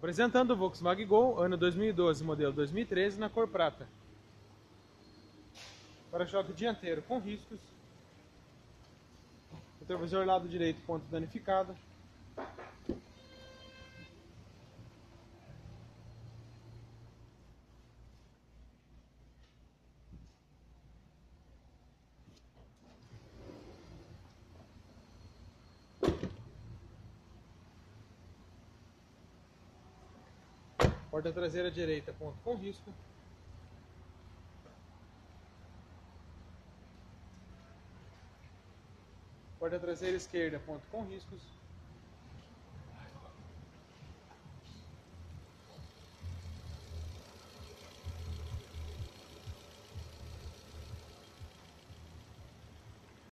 Apresentando o Volkswagen Gol, ano 2012, modelo 2013, na cor prata. Para-choque dianteiro com riscos. Retrovisor lado direito, ponta danificada. Porta traseira direita, ponto com risco. Porta traseira esquerda, ponto com riscos.